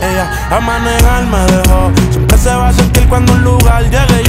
Ella a manejar me dejó. Siempre se va a sentir cuando un lugar llegue